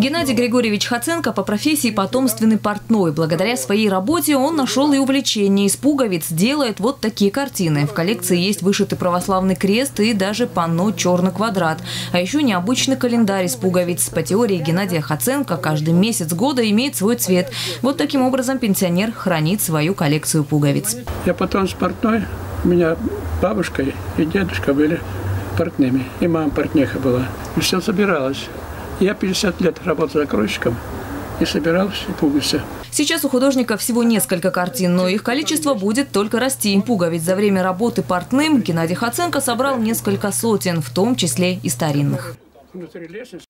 Геннадий Григорьевич Хаценко по профессии потомственный портной. Благодаря своей работе он нашел и увлечение. Из пуговиц делает вот такие картины. В коллекции есть вышитый православный крест и даже панно «Черный квадрат». А еще необычный календарь из пуговиц. По теории Геннадия Хаценко, каждый месяц года имеет свой цвет. Вот таким образом пенсионер хранит свою коллекцию пуговиц. Я потом портной. У меня бабушка и дедушка были портными. И мама портнеха была. И все собиралось. Я 50 лет работал закройщиком и собирал все пуговицы. Сейчас у художника всего несколько картин, но их количество будет только расти. Пуговиц за время работы портным Геннадий Хаценко собрал несколько сотен, в том числе и старинных.